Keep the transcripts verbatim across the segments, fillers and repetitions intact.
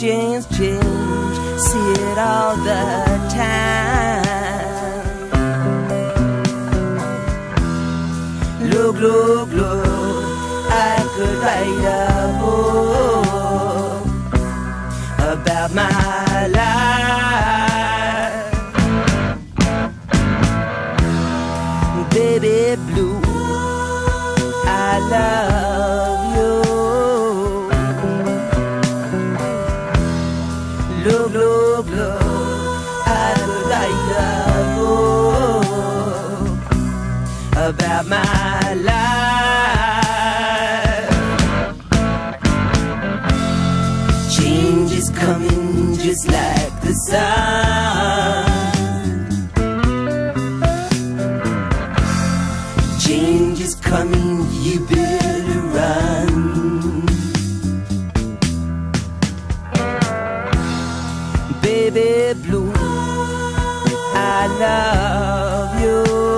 change, change, see it all the time. Look, look, look, I could write a book about my life. Baby blue, I love you. Look, look, look, I could write a book about my life. Change is coming just like the sun. Change is coming, you better run. Baby blue, I love you.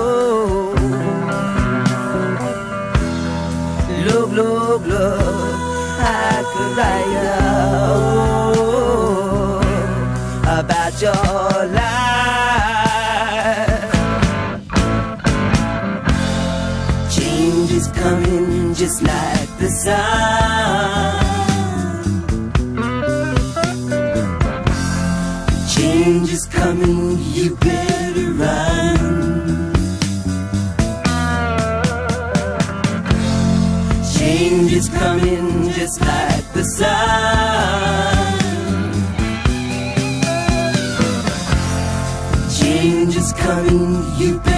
Look, look, look, I could write a book about your life. Change is coming just like the sun. Change is coming, you better run. Change is coming just like the sun. Change is coming, you better